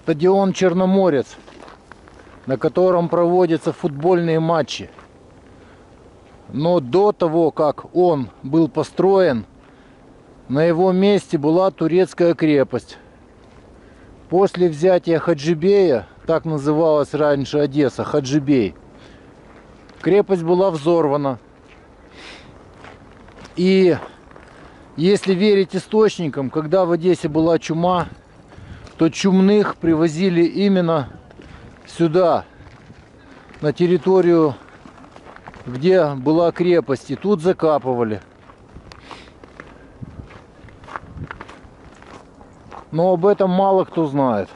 стадион Черноморец, на котором проводятся футбольные матчи. Но до того, как он был построен, на его месте была турецкая крепость. После взятия Хаджибея, так называлась раньше Одесса, Хаджибей, крепость была взорвана. И если верить источникам, когда в Одессе была чума, то чумных привозили именно сюда, на территорию, где была крепость, и тут закапывали. Но об этом мало кто знает.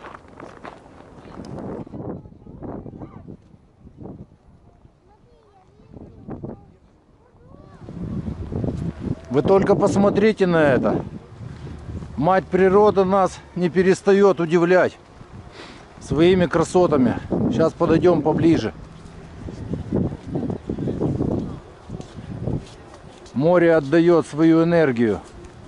Вы только посмотрите на это. Мать природа нас не перестает удивлять своими красотами. Сейчас подойдем поближе. Море отдает свою энергию.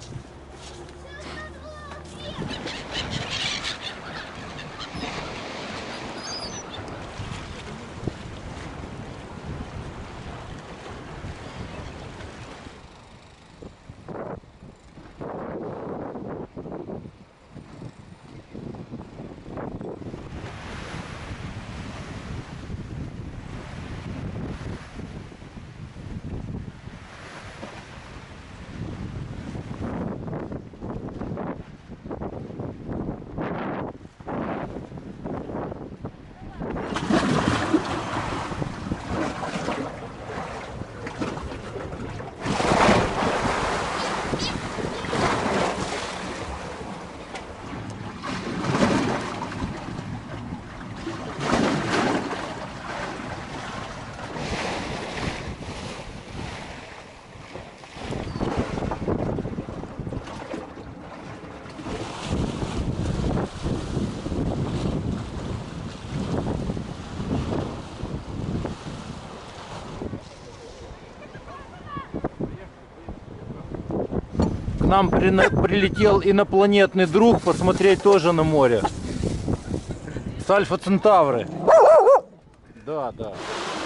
К нам прилетел инопланетный друг посмотреть тоже на море. С Альфа Центавры. Да, да.